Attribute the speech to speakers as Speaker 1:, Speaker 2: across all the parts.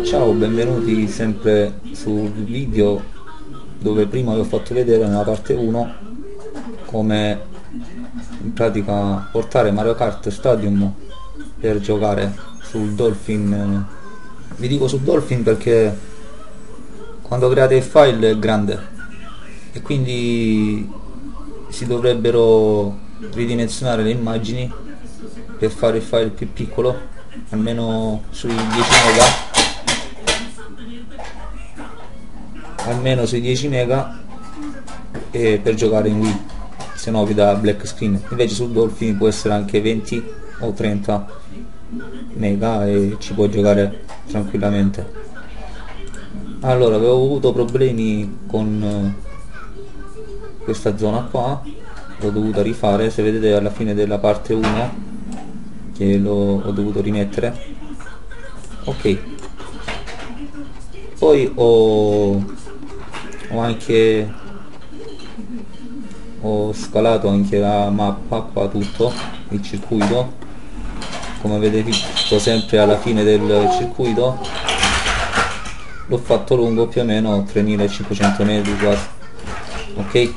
Speaker 1: Ciao, benvenuti sempre sul video dove prima vi ho fatto vedere nella parte 1 come in pratica portare Mario Kart Stadium per giocare sul Dolphin. Vi dico sul Dolphin perché quando create il file è grande e quindi si dovrebbero ridimensionare le immagini per fare il file più piccolo, almeno sui 10 mega, e per giocare in Wii, se no vi dà black screen. Invece sul Dolphin può essere anche 20 o 30 mega e ci può giocare tranquillamente. Allora, avevo avuto problemi con questa zona qua, l'ho dovuta rifare. Se vedete alla fine della parte 1 che ho dovuto rimettere. Ok, poi ho scalato anche la mappa qua, tutto il circuito, come avete visto sempre alla fine del circuito l'ho fatto lungo più o meno 3500 metri quasi. Ok,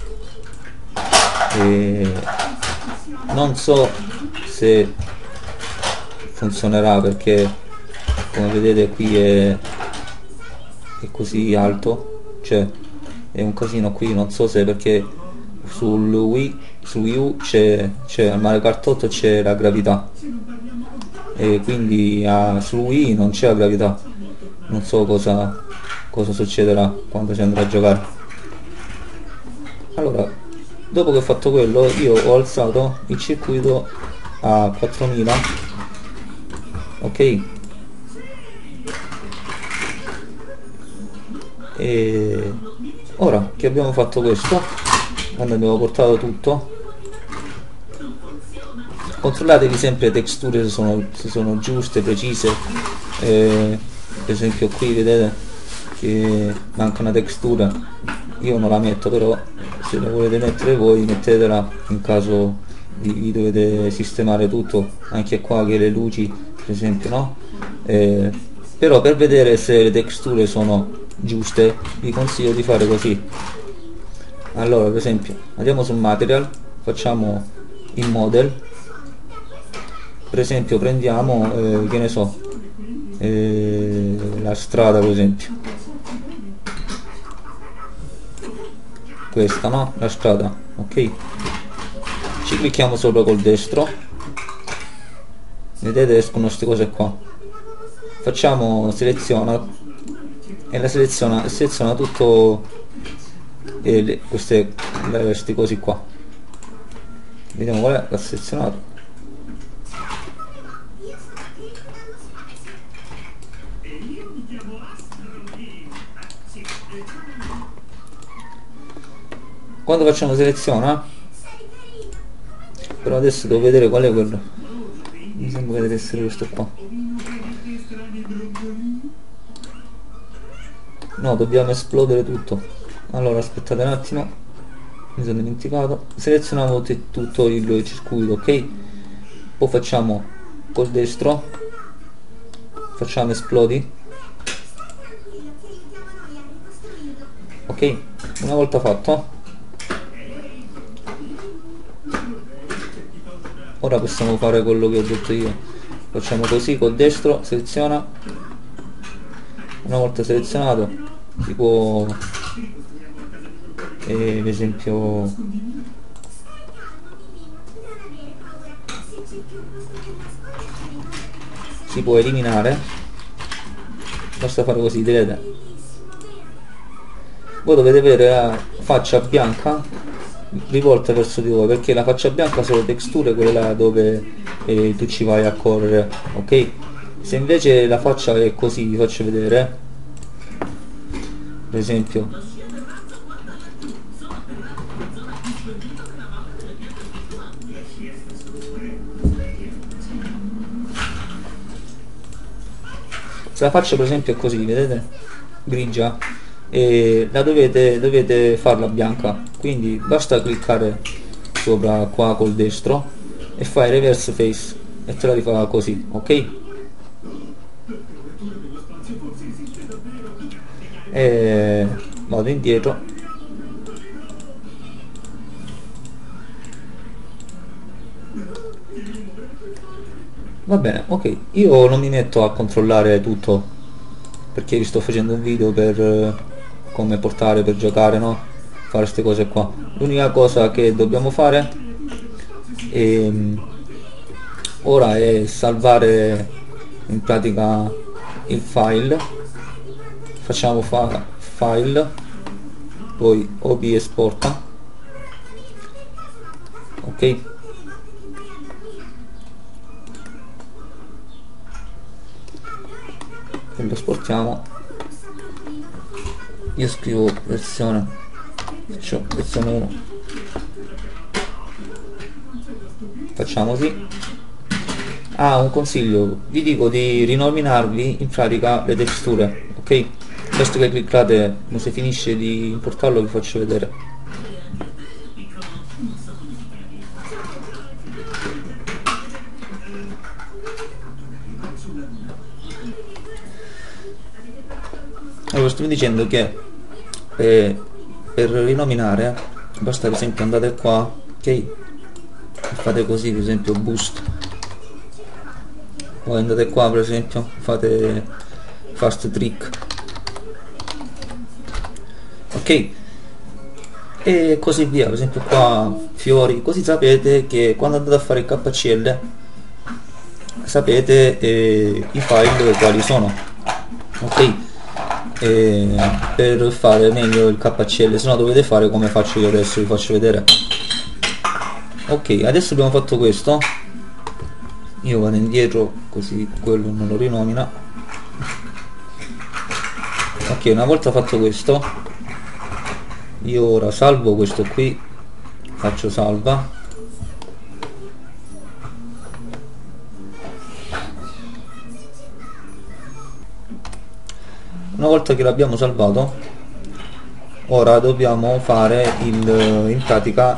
Speaker 1: e non so se funzionerà perché come vedete qui è così alto, cioè è un casino qui. Non so se perché su Wii U al Mario Kart 8 c'è la gravità e quindi su Wii non c'è la gravità. Non so cosa succederà quando si andrà a giocare. Allora, dopo che ho fatto quello, io ho alzato il circuito a 4000. Ok, e ora che abbiamo fatto questo, quando abbiamo portato tutto, controllatevi sempre le texture se sono giuste, precise. Per esempio qui vedete che manca una textura, io non la metto, però se la volete mettere voi mettetela in caso vi dovete sistemare tutto, anche qua che le luci per esempio, no? Però per vedere se le texture sono giuste vi consiglio di fare così. Allora, per esempio, andiamo sul material, facciamo il model, per esempio prendiamo che ne so, la strada, per esempio questa, no? La strada. Ok, ci clicchiamo sopra col destro, vedete escono queste cose qua, facciamo seleziona e la seleziona tutto, questi cosi qua. Vediamo qual è, l'ha selezionato. Quando facciamo seleziona, però adesso devo vedere qual è quello, mi sembra che deve essere questo qua. No, dobbiamo esplodere tutto. Allora aspettate un attimo, mi sono dimenticato. Selezioniamo tutto il circuito, ok? Poi facciamo col destro, facciamo esplodi. Ok, una volta fatto, ora possiamo fare quello che ho detto io. Facciamo così col destro, seleziona. Una volta selezionato si può per esempio si può eliminare, basta fare così, vedete? Voi dovete avere la faccia bianca rivolta verso di voi, perché la faccia bianca sono le texture, quella dove tu ci vai a correre. Ok, se invece la faccia è così, vi faccio vedere, per esempio se la faccia per esempio è così, vedete, grigia, e la dovete farla bianca, quindi basta cliccare sopra qua col destro e fai reverse face e te la rifà così. Ok, e vado indietro. Va bene, ok, io non mi metto a controllare tutto perché vi sto facendo un video per come portare, per giocare, no? Fare queste cose qua. L'unica cosa che dobbiamo fare è, ora è salvare in pratica il file. Facciamo file, poi ob esporta, ok, e lo esportiamo. Io scrivo versione, faccio versione 1, facciamo così. Un consiglio, vi dico di rinominarvi in pratica le texture, ok? Basta che cliccate, quando si finisce di importarlo vi faccio vedere. Allora, sto dicendo che per rinominare basta per esempio andate qua, ok, e fate così, per esempio boost, poi andate qua per esempio fate fast trick, ok, e così via, per esempio qua fiori, così sapete che quando andate a fare il KCL sapete i file quali sono, ok, per fare meglio il KCL, se no dovete fare come faccio io adesso, vi faccio vedere. Ok, adesso abbiamo fatto questo, io vado indietro così quello non lo rinomina. Ok, una volta fatto questo io ora salvo questo qui, faccio salva, una volta che l'abbiamo salvato ora dobbiamo fare in pratica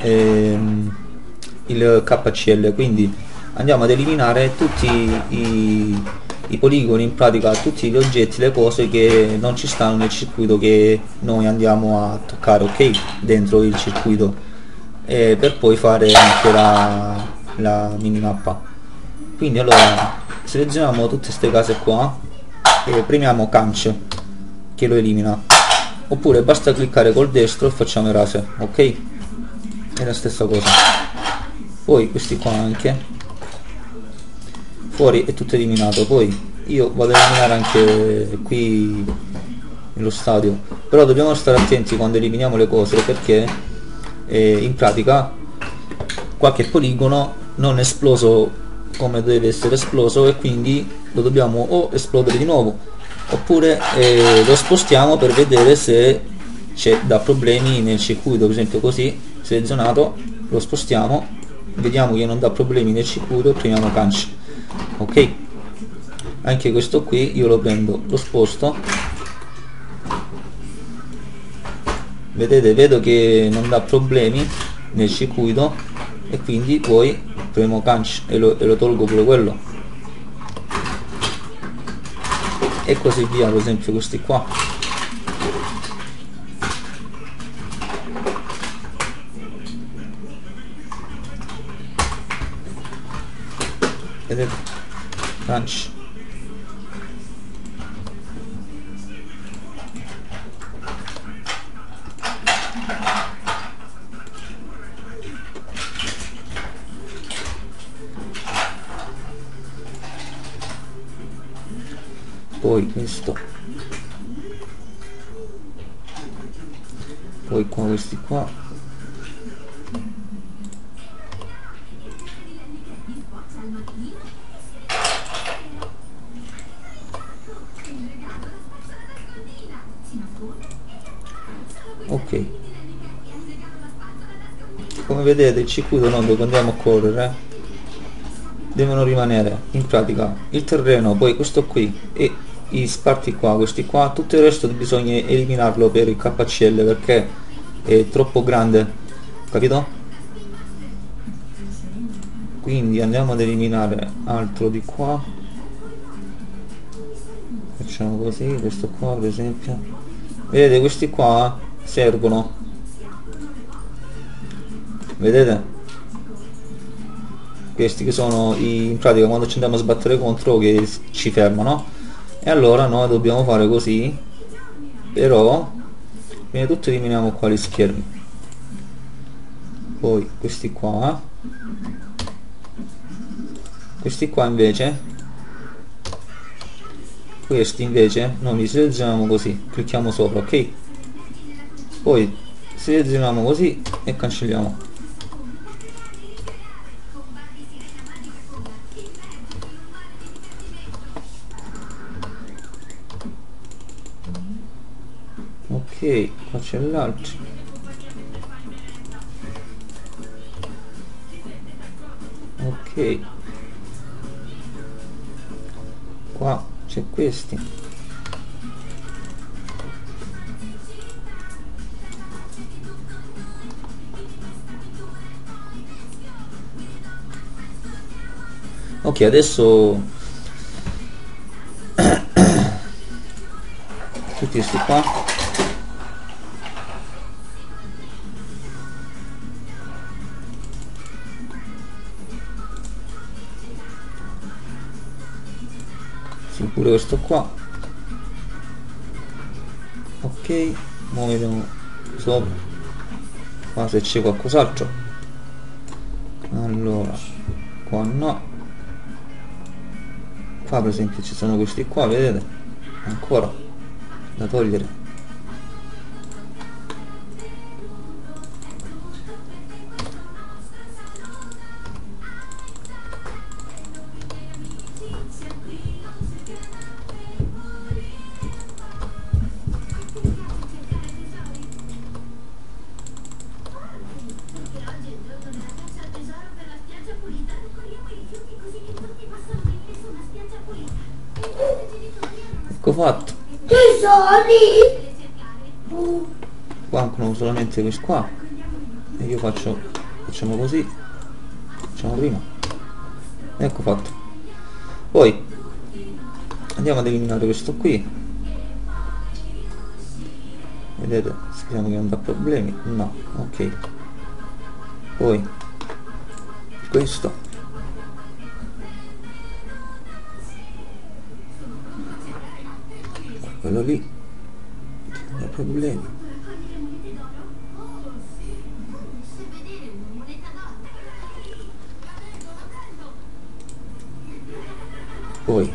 Speaker 1: il KCL, quindi andiamo ad eliminare tutti i poligoni, in pratica tutti gli oggetti, le cose che non ci stanno nel circuito che noi andiamo a toccare, ok, dentro il circuito, per poi fare anche la minimappa. Quindi allora selezioniamo tutte queste case qua e premiamo canc che lo elimina, oppure basta cliccare col destro e facciamo erase, ok, è la stessa cosa. Poi questi qua anche fuori è tutto eliminato, poi io vado a eliminare anche qui nello stadio, però dobbiamo stare attenti quando eliminiamo le cose perché in pratica qualche poligono non è esploso come deve essere esploso e quindi lo dobbiamo o esplodere di nuovo oppure lo spostiamo per vedere se c'è da problemi nel circuito, per esempio così selezionato lo spostiamo, vediamo che non dà problemi nel circuito e premiamo canc, ok. Anche questo qui io lo prendo, lo sposto, vedete, vedo che non dà problemi nel circuito e quindi poi premo canc e lo tolgo pure quello e così via. Per esempio questi qua, vedete, canc, poi questo, poi qua questi qua, ok. Come vedete il circuito non dove andiamo a correre devono rimanere in pratica il terreno, poi questo qui e i sparti qua, questi qua, tutto il resto bisogna eliminarlo per il KCL perché è troppo grande, capito? Quindi andiamo ad eliminare altro di qua, facciamo così, questo qua per esempio, Vedete, questi qua servono, vedete, questi che sono in pratica quando ci andiamo a sbattere contro che ci fermano, e allora noi dobbiamo fare così. Però prima di tutto eliminiamo qua gli schermi, poi questi qua invece, questi invece noi li selezioniamo così, clicchiamo sopra, ok, poi selezioniamo così e cancelliamo. Ok, qua c'è l'altro, ok, qua c'è questi, ok. Adesso tutti questi qua sì, pure questo qua, ok. Ora vediamo sopra qua se c'è qualcos'altro. Allora qua no, qua per esempio ci sono questi qua, vedete, ancora da togliere. Ecco fatto, mancano solamente questi qua e io facciamo così, facciamo prima, ecco fatto. Poi andiamo ad eliminare questo qui, vedete, speriamo che non dà problemi, no, ok. Poi questo, quello lì non dà problemi. Poi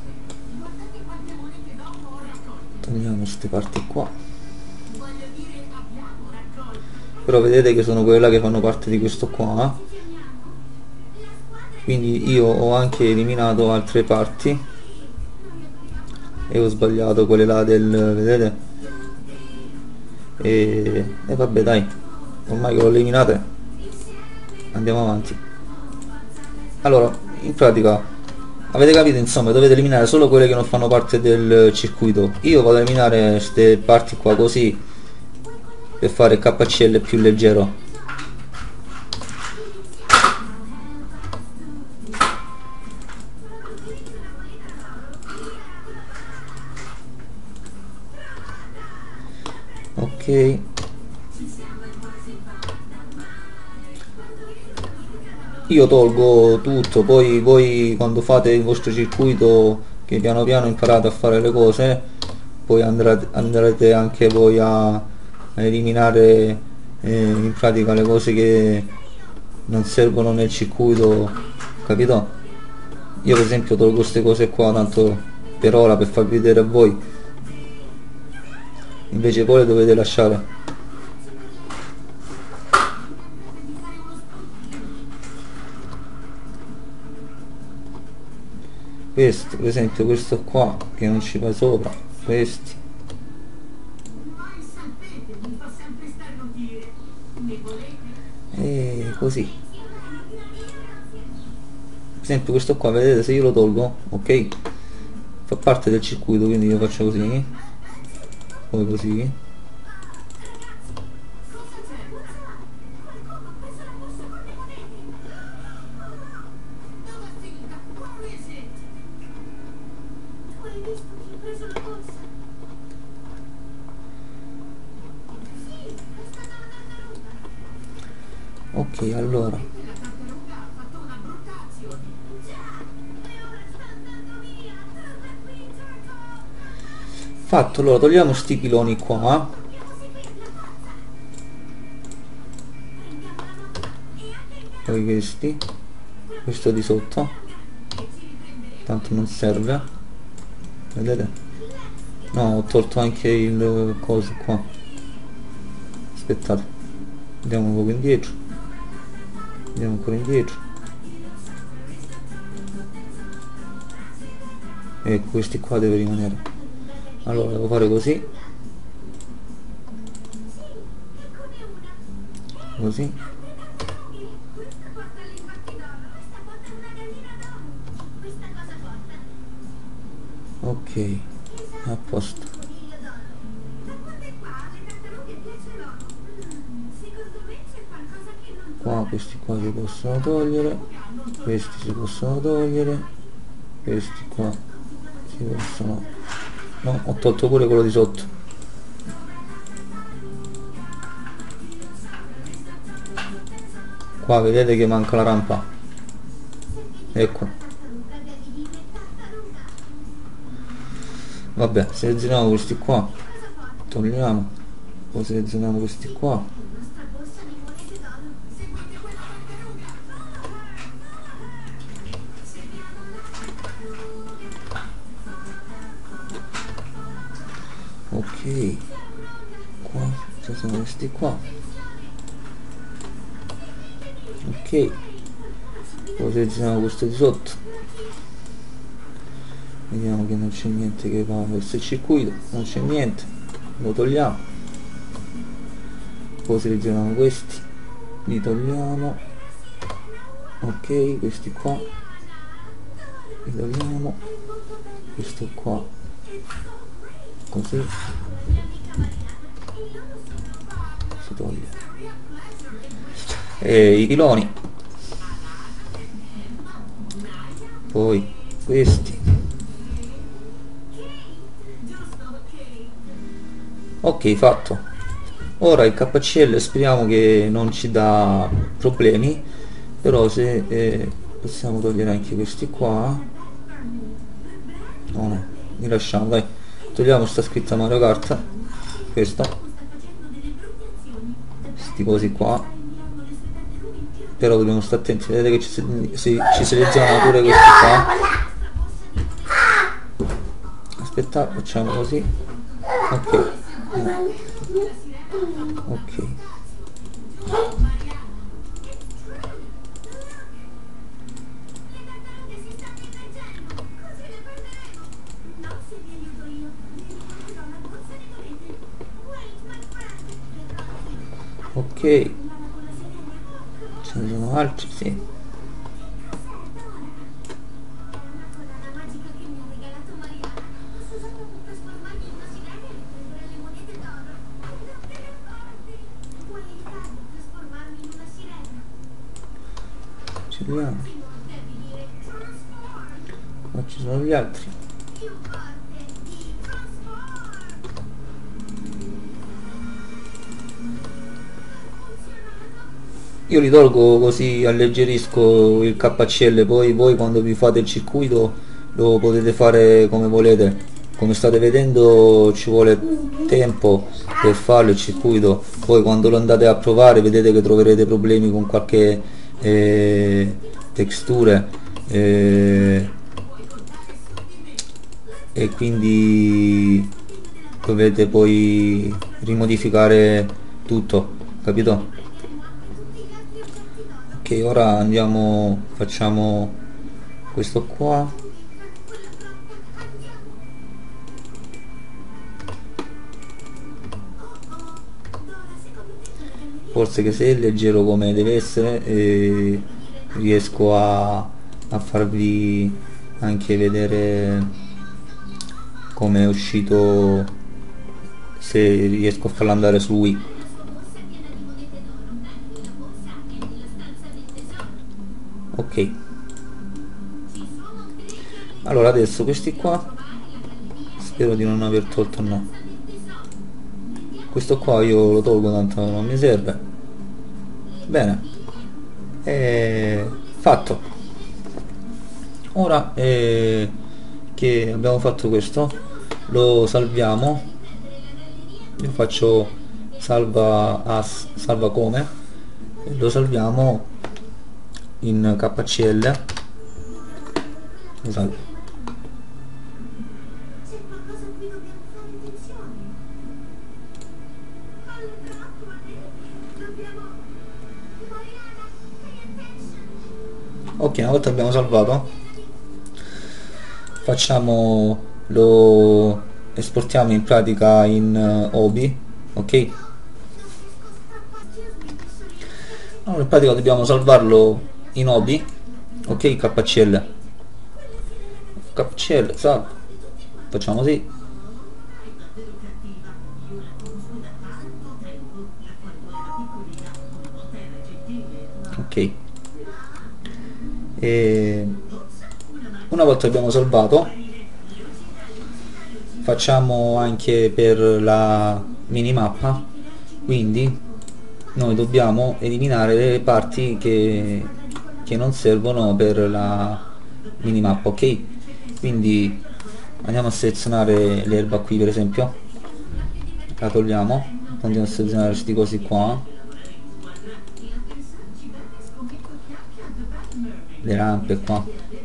Speaker 1: togliamo queste parti qua, però vedete che sono quelle che fanno parte di questo qua, quindi io ho anche eliminato altre parti e ho sbagliato quelle là del, vedete, e vabbè dai, ormai che l'ho eliminate andiamo avanti. Allora, in pratica avete capito, insomma, dovete eliminare solo quelle che non fanno parte del circuito. Io vado a eliminare queste parti qua così per fare il KCL più leggero. Ok, io tolgo tutto, poi voi quando fate il vostro circuito che piano piano imparate a fare le cose, poi andrete anche voi a eliminare in pratica le cose che non servono nel circuito, capito? Io per esempio tolgo queste cose qua tanto per ora, per far vedere a voi, invece poi le dovete lasciare. Questo per esempio, questo qua che non ci va sopra, questi, e così per esempio questo qua, vedete, se io lo tolgo, ok, fa parte del circuito, quindi io faccio così, poi così, Ok, allora fatto. Allora togliamo sti piloni qua, poi questi, questo di sotto tanto non serve, vedete? No, ho tolto anche il coso qua, aspettate, andiamo un po' indietro, andiamo ancora indietro, e questi qua deve rimanere. Allora devo fare così, così, ok, a posto. Qua questi qua si possono togliere, questi si possono togliere, questi qua si possono, no, ho tolto pure quello di sotto. Qua vedete che manca la rampa, ecco. Vabbè, selezioniamo questi qua, togliamo, poi selezioniamo questi qua, ok, qua ci sono questi qua, ok, poi selezioniamo questo di sotto, vediamo che non c'è niente che va verso il circuito, non c'è niente, lo togliamo, poi selezioniamo questi, li togliamo, ok, questi qua li togliamo, questo qua così si toglie, e i piloni, poi questi, ok, fatto. Ora il KCL speriamo che non ci dà problemi, però se possiamo togliere anche questi qua, no, li lasciamo, dai, togliamo sta scritta Mario Kart, questa, sti cosi qua, però dobbiamo stare attenti, vedete che ci seleziona pure questi qua, aspetta, facciamo così, ok, ok, ok, ce ne sono altri, sì, ce li abbiamo, qua ci sono gli altri, io li tolgo così alleggerisco il KCL, poi voi quando vi fate il circuito lo potete fare come volete, come state vedendo ci vuole tempo per farlo il circuito, poi quando lo andate a provare vedete che troverete problemi con qualche texture e quindi dovete poi rimodificare tutto, capito? Ok, ora andiamo, facciamo questo qua, forse che se è leggero come deve essere riesco a farvi anche vedere come è uscito, se riesco a farlo andare su Wii. Ok, allora adesso questi qua spero di non aver tolto, no, questo qua io lo tolgo tanto non mi serve, bene, Fatto. Ora che abbiamo fatto questo, lo salviamo. Io faccio salva as, salva come, e lo salviamo in KCL. Lo salvo. Ok, una volta abbiamo salvato, facciamo, lo esportiamo in pratica in OBI, ok? Allora in pratica dobbiamo salvarlo in OBI, ok? KCL salvo, facciamo così, ok. E una volta che abbiamo salvato, facciamo anche per la minimappa, quindi noi dobbiamo eliminare le parti che non servono per la minimappa, ok? Quindi andiamo a selezionare l'erba qui, per esempio, la togliamo, andiamo a selezionare questi cosi qua, le rampe qua,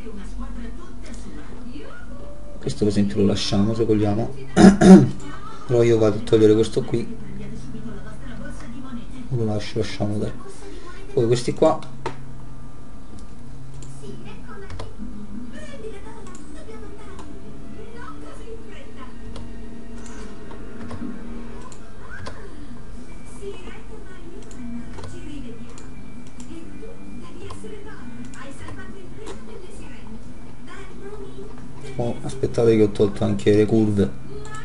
Speaker 1: questo per esempio lo lasciamo se vogliamo. Però io vado a togliere questo qui, lo lasciamo dai. Poi questi qua oh, aspettate che ho tolto anche le curve.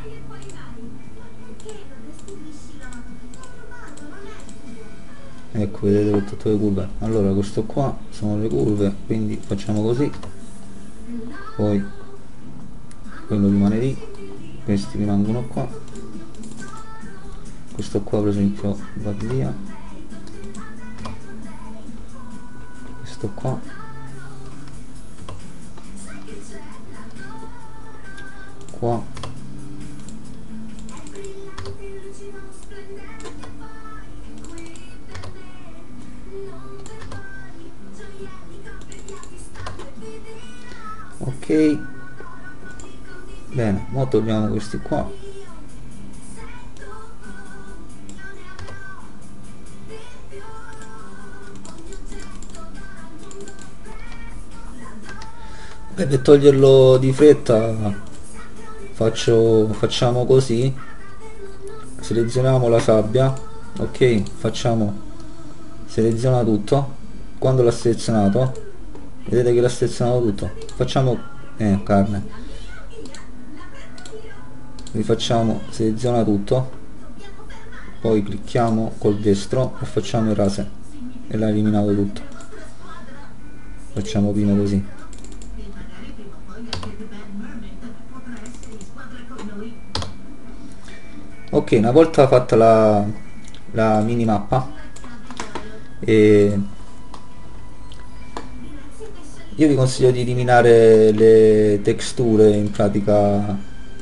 Speaker 1: Ecco, vedete che ho tolto le curve. Allora questo qua sono le curve, quindi facciamo così, poi quello rimane lì, questi rimangono qua, questo qua per esempio va via, questo qua, qua, ok. Bene, ora togliamo questi qua, per toglierlo di fretta facciamo così, selezioniamo la sabbia, ok, seleziona tutto, quando l'ha selezionato, vedete che l'ha selezionato tutto, facciamo carne, rifacciamo, seleziona tutto, poi clicchiamo col destro e facciamo erase e l'ha eliminato tutto, facciamo prima così. Ok, una volta fatta la minimappa, io vi consiglio di eliminare le texture in pratica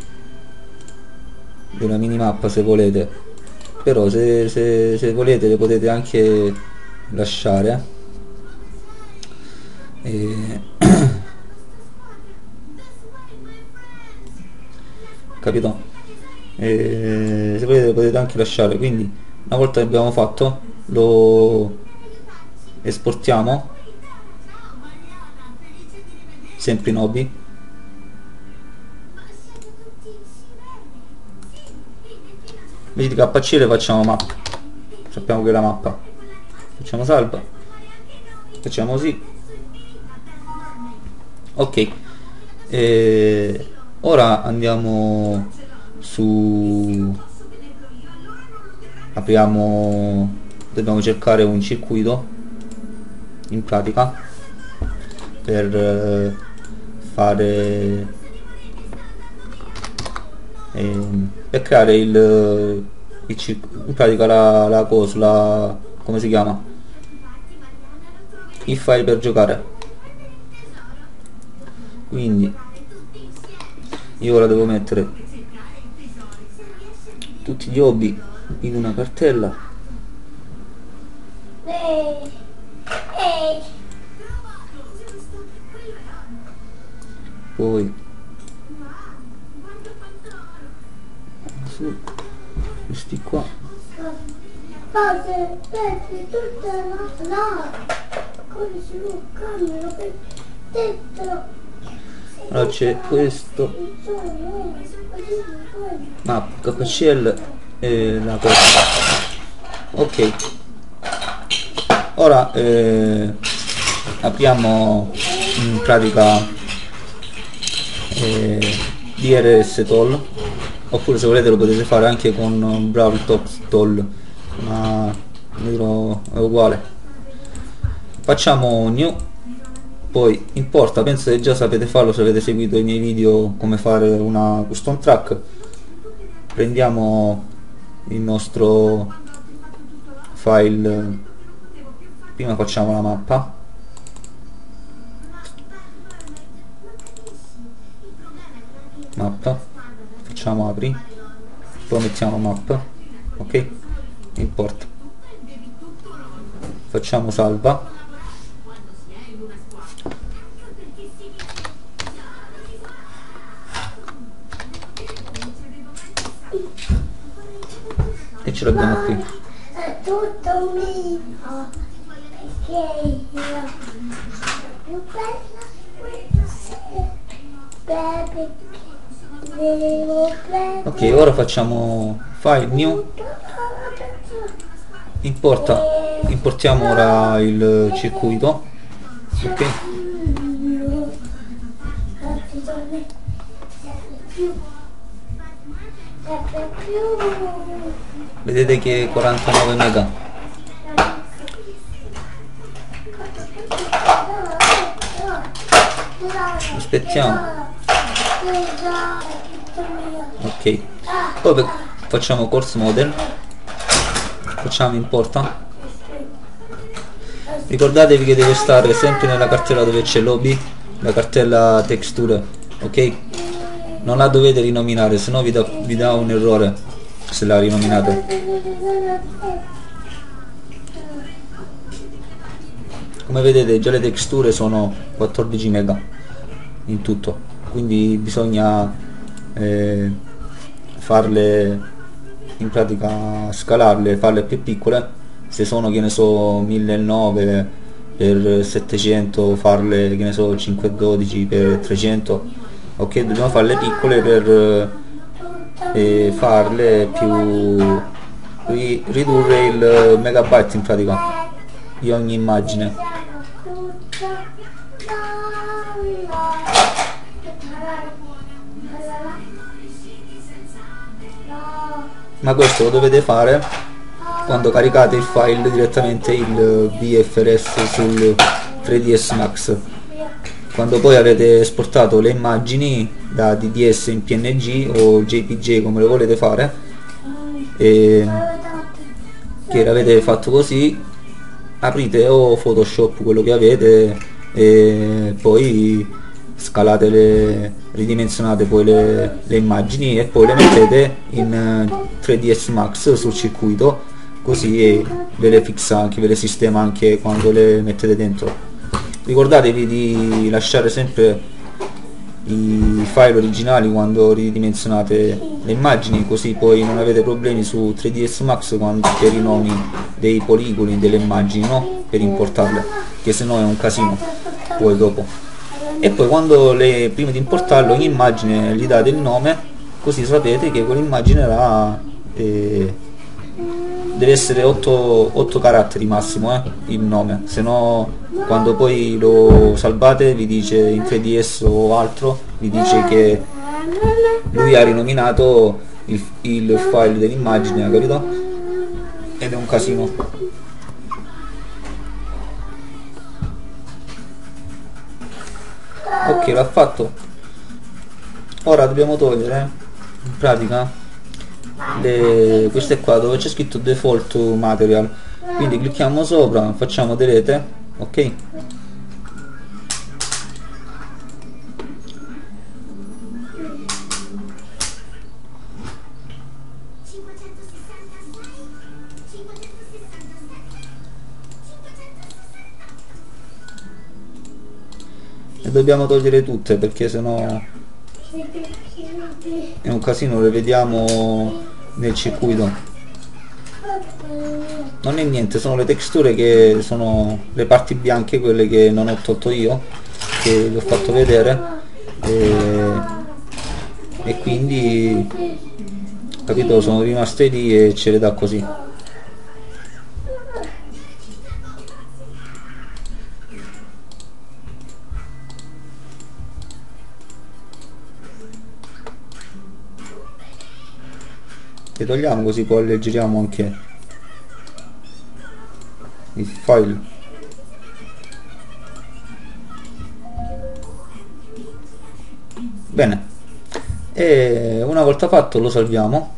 Speaker 1: della minimappa se volete, però se volete le potete anche lasciare, capito? Se volete le potete anche lasciare, quindi una volta che abbiamo fatto lo esportiamo sempre in hobby, invece di KCL facciamo mappa, sappiamo che è la mappa, facciamo salva, facciamo così, ok. Ora andiamo su, dobbiamo cercare un circuito in pratica per fare per creare in pratica la cosa, come si chiama, i file per giocare. Quindi io ora devo mettere tutti gli hobby in una cartella, poi su questi qua, allora c'è questo map KCL e la cosa. Ok, ora apriamo in pratica DRS Tool, oppure se volete lo potete fare anche con Brawl Talks Tool, ma è uguale. Facciamo new, poi importa, penso che già sapete farlo se avete seguito i miei video come fare una custom track. Prendiamo il nostro file, prima facciamo la mappa, facciamo apri, poi mettiamo mappa, ok, import, facciamo salva, e ce l'abbiamo qui.
Speaker 2: È tutto mio, perché io più bella,
Speaker 1: ok, ora facciamo file new, importiamo ora il circuito, ok, vedete che è 49 mega. Aspettiamo, ok, poi facciamo course model, facciamo importa, ricordatevi che deve stare sempre nella cartella dove c'è l'hobby, la cartella texture, ok, non la dovete rinominare, se no vi dà un errore se la rinominate. Come vedete già le texture sono 14 mega in tutto, quindi bisogna farle, in pratica scalarle, farle più piccole. Se sono, che ne so, 1009 per 700, farle, che ne so, 512 per 300, ok, dobbiamo farle piccole per farle più, ridurre il megabyte in pratica di ogni immagine. Ma questo lo dovete fare quando caricate il file direttamente il VFRS sul 3ds Max, quando poi avete esportato le immagini da DDS in PNG o JPG, come lo volete fare, e che l'avete fatto così, aprite o Photoshop, quello che avete, e poi scalate ridimensionate poi le immagini e poi le mettete in 3ds Max sul circuito, così ve le fixa anche, ve le sistema anche quando le mettete dentro. Ricordatevi di lasciare sempre i file originali quando ridimensionate le immagini, così poi non avete problemi su 3ds Max per i nomi dei poligoni delle immagini, no? Per importarle, che se no è un casino poi dopo. E poi quando prima di importarlo, ogni immagine gli date il nome, così sapete che quell'immagine là deve essere 8 caratteri massimo, il nome, se no quando poi lo salvate vi dice in 3ds o altro, vi dice che lui ha rinominato il file dell'immagine, capito? Ed è un casino. Ok, l'ha fatto. Ora dobbiamo togliere in pratica queste qua dove c'è scritto default material, quindi clicchiamo sopra, facciamo delete ok? E dobbiamo togliere tutte perché sennò è un casino, le vediamo nel circuito. Non è niente, sono le texture che sono le parti bianche, quelle che non ho tolto io, che vi ho fatto vedere, e quindi, capito, sono rimaste lì e ce le dà così. Le togliamo così poi alleggeriamo anche il file. Bene, e una volta fatto lo salviamo.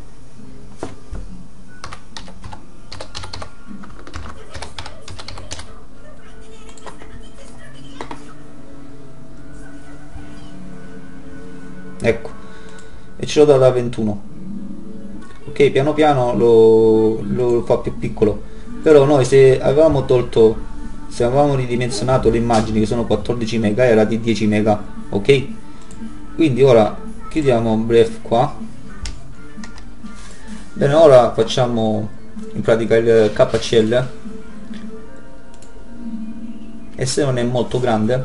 Speaker 1: Ecco, e ce l'ho data da 21. Ok, piano piano lo fa più piccolo, però noi se avevamo ridimensionato le immagini che sono 14 mega, era di 10 mega, ok? Quindi ora chiudiamo Bref qua. Bene, ora facciamo in pratica il KCL, e se non è molto grande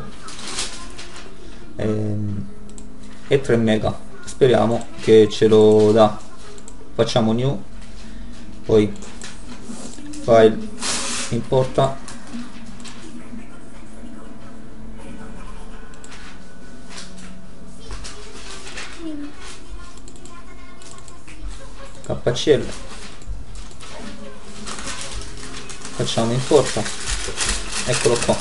Speaker 1: è 3 mega, speriamo che ce lo dà. Facciamo new, poi file, importa, KCL, facciamo importa, eccolo qua.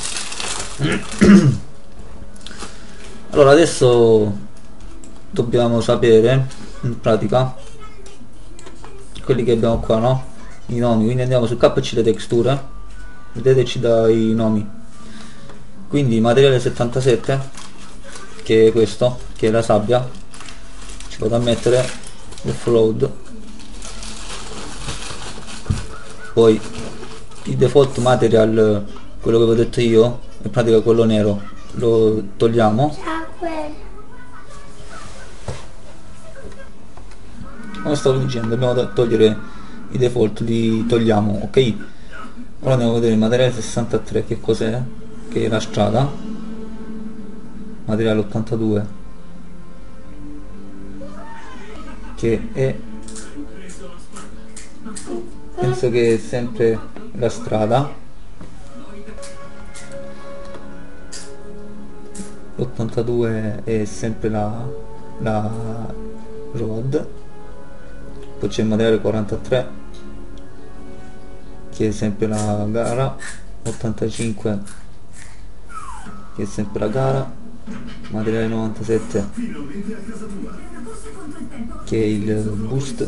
Speaker 1: Allora adesso dobbiamo sapere in pratica quelli che abbiamo qua, no? I nomi, quindi andiamo su KCL texture, vedete ci dà i nomi, quindi materiale 77, che è questo, che è la sabbia, ci vado a mettere offload, poi il default material, quello che vi ho detto io, in pratica quello nero, lo togliamo. Come stavo dicendo, dobbiamo togliere i default, li togliamo, ok? Ora andiamo a vedere il materiale 63, che cos'è? Che è la strada, materiale 82, che è, penso che è sempre la strada, l'82 è sempre la road, poi c'è il materiale 43 che è sempre la gara, 85 che è sempre la gara, materiale 97 che è il boost,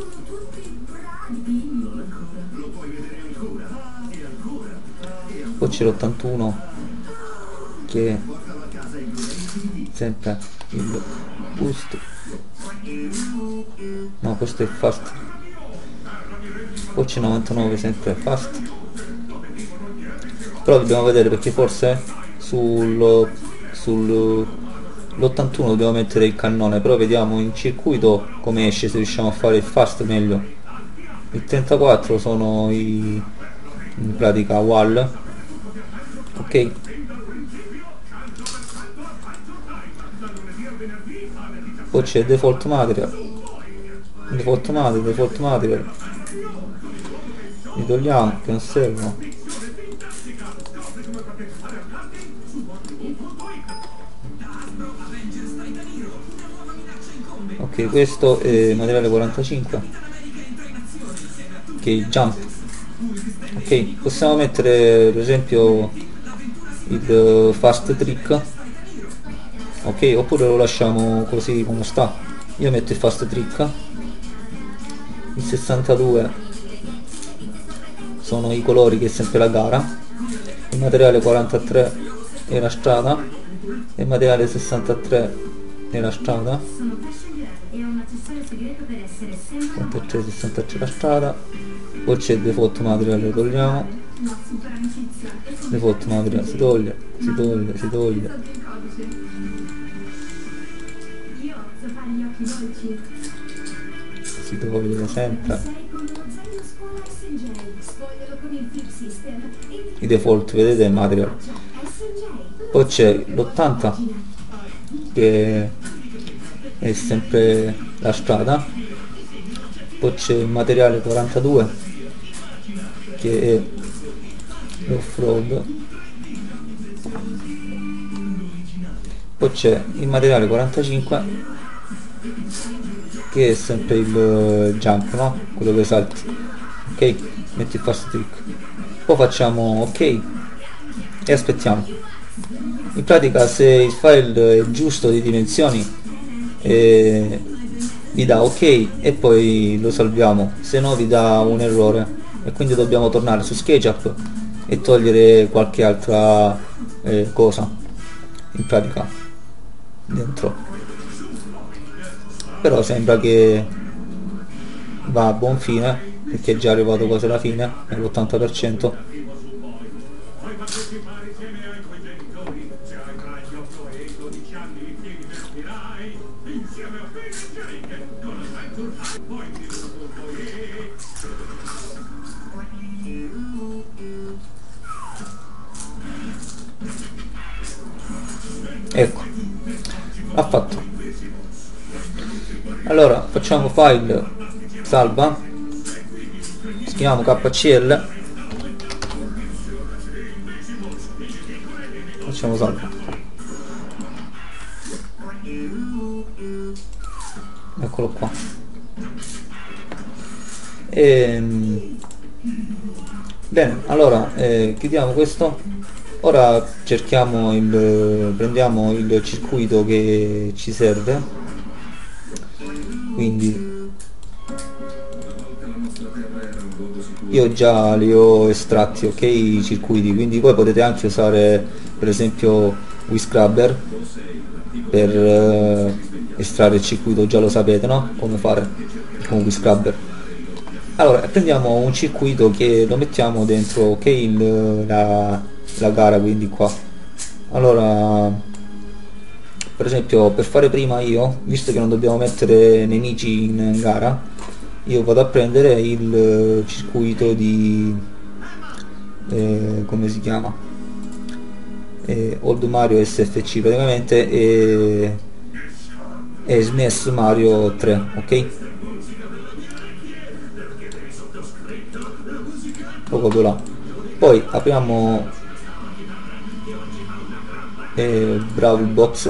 Speaker 1: poi c'è l'81 che è sempre il boost, no, questo è fast, poi c'è 99 sempre fast, però dobbiamo vedere perché forse sull'81 dobbiamo mettere il cannone, però vediamo in circuito come esce, se riusciamo a fare il fast meglio. Il 34 sono in pratica wall, ok? Poi c'è default material, li togliamo che non servono. Ok, questo è materiale 45 che è il jump, ok? Possiamo mettere per esempio il fast trick, ok, oppure lo lasciamo così come sta. Io metto il fast trick. Il 62 sono i colori, che è sempre la gara, il materiale 43 è la strada, il materiale 63 è la strada, 43, 63 la strada, poi c'è default materiale, lo togliamo, default materiale si toglie, si toglie, si toglie, si toglie sempre. I default, vedete, material. Poi c'è l'80 che è sempre la strada, poi c'è il materiale 42 che è l'off-road, poi c'è il materiale 45 che è sempre il jump, no? Quello che salti, ok? Metti il fast trick, poi facciamo ok e aspettiamo. In pratica, se il file è giusto di dimensioni vi dà ok e poi lo salviamo, se no vi dà un errore e quindi dobbiamo tornare su SketchUp e togliere qualche altra cosa in pratica dentro. Però sembra che va a buon fine perché è già arrivato quasi alla fine, all'80%. Ecco, ha fatto. Allora facciamo file, salva, scriviamo KCL, facciamo salva, eccolo qua. Bene, allora chiudiamo questo. Ora cerchiamo prendiamo il circuito che ci serve, quindi io già li ho estratti, ok, i circuiti, quindi voi potete anche usare per esempio WeScrubber per estrarre il circuito, già lo sapete, no? Come fare con WeScrubber. Allora prendiamo un circuito che lo mettiamo dentro, ok, la gara, quindi qua. Allora per esempio, per fare prima io, visto che non dobbiamo mettere nemici in gara, io vado a prendere il circuito di come si chiama, Old Mario SFC praticamente, e SNES Mario 3, ok? Lo copio là, poi apriamo Brawl Box,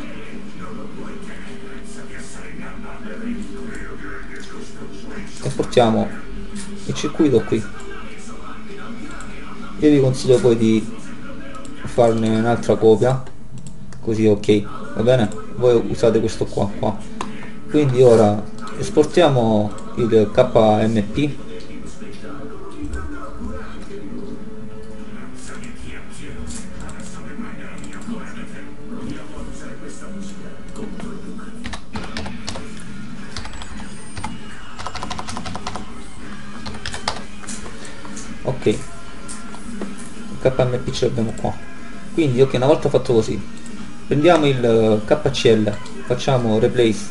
Speaker 1: e portiamo il circuito qui. Io vi consiglio poi di farne un'altra copia, così ok, va bene? Voi usate questo qua. Quindi ora esportiamo il KMP, ok, il KMP ce l'abbiamo qua. Quindi ok, una volta fatto così, prendiamo il KCL, facciamo replace,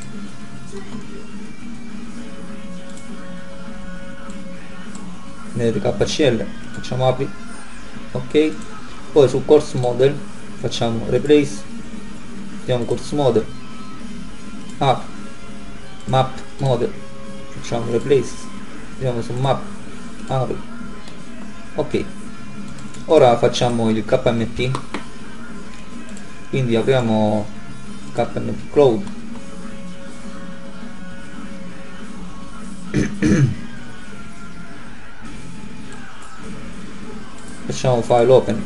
Speaker 1: vedete KCL, facciamo apri, ok, poi su course model facciamo replace, vediamo course model, apri, map model, facciamo replace, vediamo su map, apri, ok. Ora facciamo il KMP, quindi apriamo KMP Cloud, facciamo file open,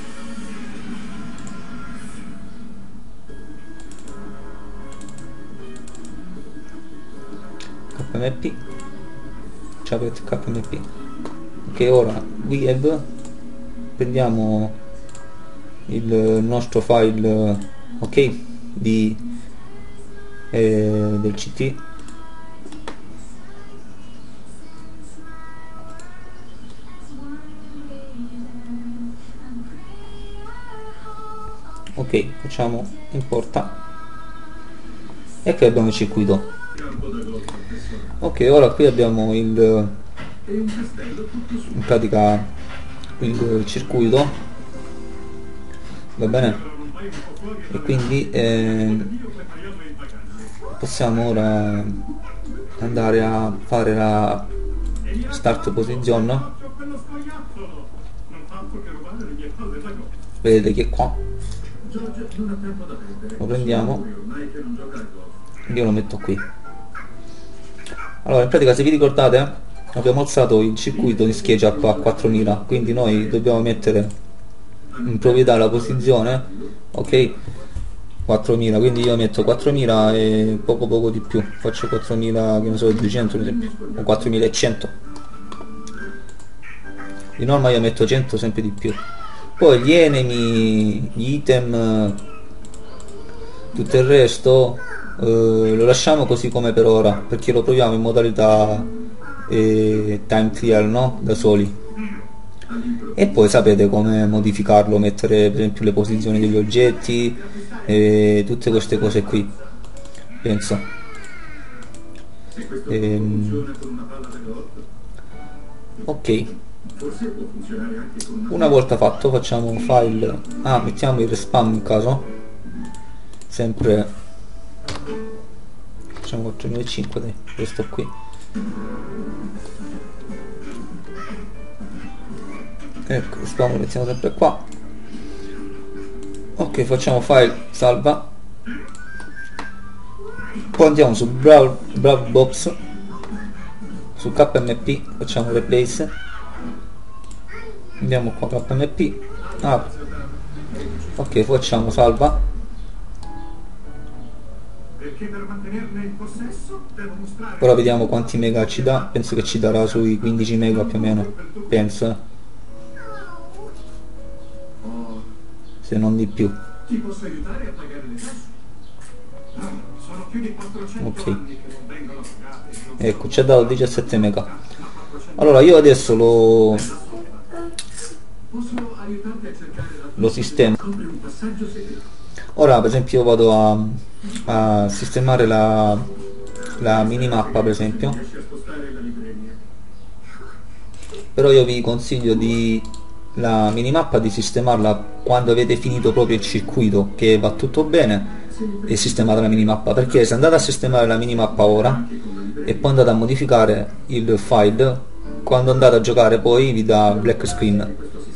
Speaker 1: KMP, ci apre il KMP, ok. Ora we have prendiamo il nostro file, ok, del CT. Ok, facciamo importa e qui abbiamo il circuito. Ok, ora qui abbiamo in pratica il circuito, va bene, e quindi possiamo ora andare a fare la start position. Vedete che qua lo prendiamo, io lo metto qui. Allora, in pratica, se vi ricordate, abbiamo alzato il circuito in scheggia a 4000, quindi noi dobbiamo mettere in proprietà la posizione, ok, 4000, quindi io metto 4000 e poco di più, faccio 4000, che ne so, 200 per esempio, o 4100. Di norma io metto 100, sempre di più. Poi gli enemy, gli item, tutto il resto lo lasciamo così come per ora, perché lo proviamo in modalità time trial, no? Da soli. E poi sapete come modificarlo, mettere per esempio le posizioni degli oggetti e tutte queste cose qui, penso. Ok, una volta fatto facciamo un file, mettiamo il respawn in caso, sempre facciamo 4005, dai, questo qui. Ecco, il respawn lo mettiamo sempre qua. Ok, facciamo file, salva, poi andiamo su BrowBox, su KMP, facciamo replace, andiamo qua KMP, ok, facciamo salva. Ora vediamo quanti mega ci dà, penso che ci darà sui 15 mega più o meno, penso, se non di più. Ok, ecco, ci ha dato 17 mega. Allora io adesso lo sistema. Ora per esempio vado a sistemare la minimappa, per esempio, però io vi consiglio la minimappa di sistemarla quando avete finito proprio il circuito, che va tutto bene, e sistemate la minimappa, perché se andate a sistemare la minimappa ora e poi andate a modificare il file, quando andate a giocare poi vi dà black screen,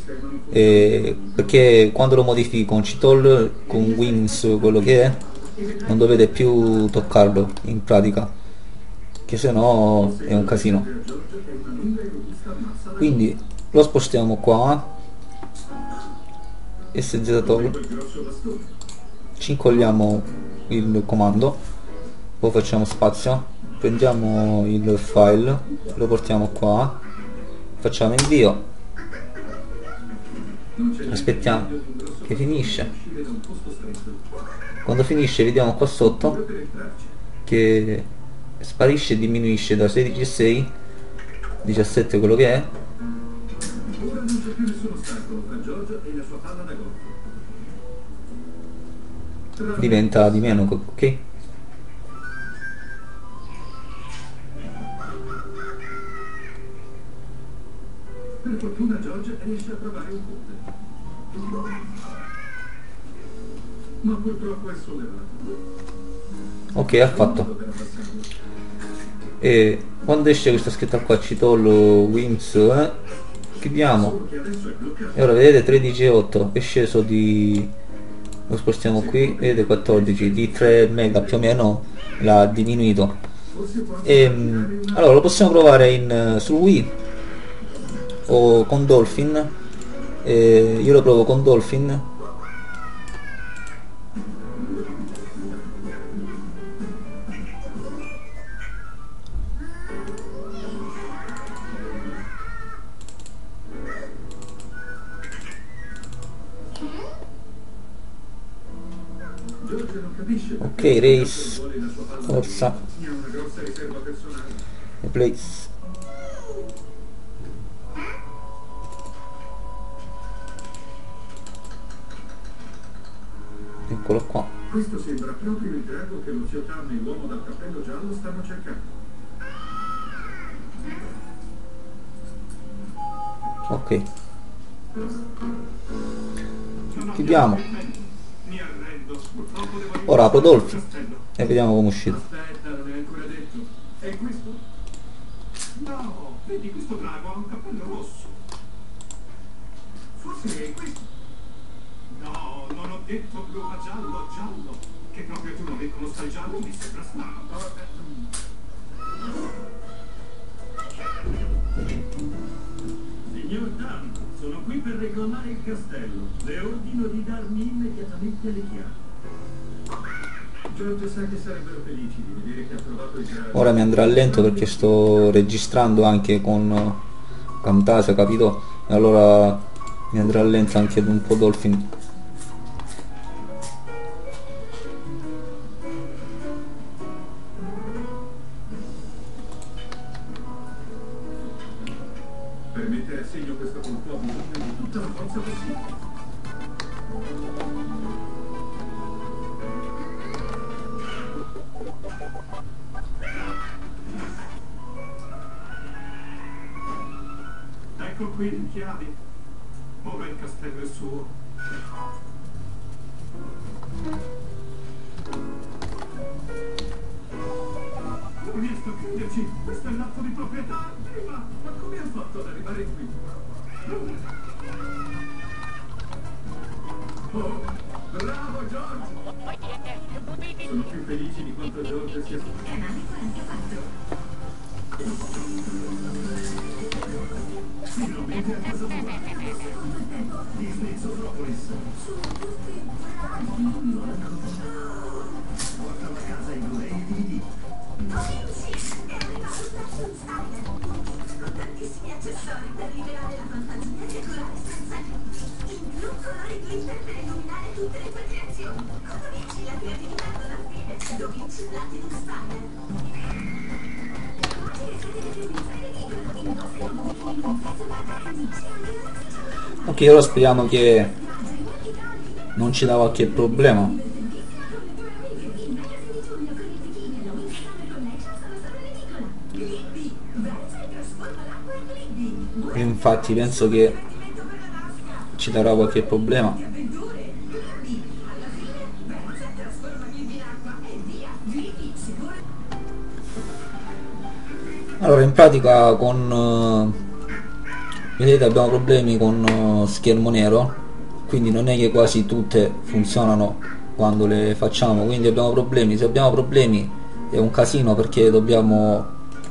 Speaker 1: perché quando lo modifichi con Ctl, con Wins, quello che è, non dovete più toccarlo in pratica, che se no è un casino. Quindi lo spostiamo qua, SZ toggle, ci incolliamo il comando, poi facciamo spazio, prendiamo il file, lo portiamo qua, facciamo invio, aspettiamo che finisce. Quando finisce vediamo qua sotto che sparisce e diminuisce da 16,6 17, quello che è, diventa di meno, ok? Per fortuna George riesce a trovare un ponte, ma purtroppo è sollevato. Ok, ha fatto. E quando esce questa scritta qua, Ctl Wims, chiudiamo, e ora vedete 13,8 è sceso lo spostiamo qui, vedete 14 di 3 mega più o meno, l'ha diminuito. Allora lo possiamo provare su Wii o con Dolphin. Io lo provo con Dolphin. race, corsa e place. Eccolo qua.
Speaker 3: Questo sembra proprio il drago che lo zio Tam e l'uomo dal cappello giallo stanno cercando.
Speaker 1: Ok. Chiudiamo. Ora apro Dolphin e vediamo come è uscito.
Speaker 3: Aspetta, non è ancora detto. È questo? No, vedi, questo drago ha un cappello rosso. Forse è questo. No, non ho detto blu, ma giallo, giallo. Che proprio tu non riconosca il giallo mi sembra strano. Signor Tam, sono qui per reclamare il castello. Le ordino di darmi immediatamente le chiavi. George sa che sarebbero felici di vedere che ha trovato il drago.
Speaker 1: Ora mi andrà lento perché sto registrando anche con Camtasia, capito? E allora mi andrà lento anche un po' Dolphin.
Speaker 3: Per mettere a segno questo colpo ho bisogno di tutta la forza possibile. Ecco qui le chiavi. Ora il castello è suo. Non riesco a crederci. Questo è l'atto di proprietà. Ma come ha fatto ad arrivare qui? Oh, bravo George! Sono più felici di quanto George sia finalmente a casa tua. Disney Sofropolis. Portalo a casa in Blu-ray e DVD.
Speaker 4: Con tantissimi accessori per rivelare la fantasia e colore senza limiti. In blu colore glitter per illuminare tutte le tue creazioni. Quando vinci la creatività alla fine, lo vinci Platinum Spire.
Speaker 1: Ok, ora speriamo che non ci dà qualche problema. Infatti penso che ci darà qualche problema. Allora, in pratica con vedete abbiamo problemi con schermo nero, quindi non è che quasi tutte funzionano quando le facciamo, quindi abbiamo problemi. Se abbiamo problemi è un casino perché dobbiamo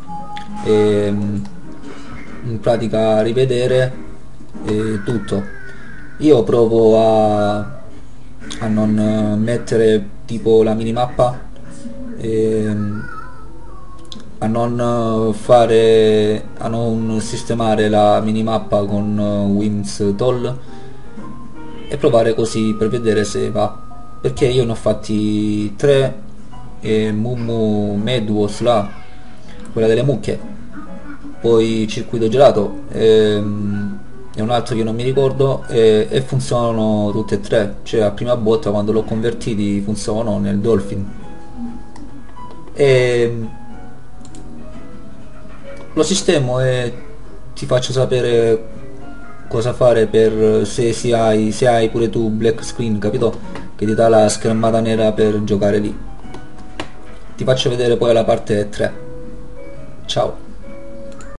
Speaker 1: in pratica rivedere tutto. Io provo a non mettere tipo la minimappa, a non sistemare la minimappa con Wims Toll e provare così per vedere se va, perché io ne ho fatti 3 e Mumu Medwos là, quella delle mucche, poi circuito gelato e un altro che non mi ricordo, e funzionano tutte e 3, cioè a prima botta quando l'ho convertiti funzionano nel Dolphin. E lo sistemo e ti faccio sapere cosa fare per se hai pure tu black screen, capito? Che ti dà la schermata nera per giocare lì. Ti faccio vedere poi la parte 3. Ciao.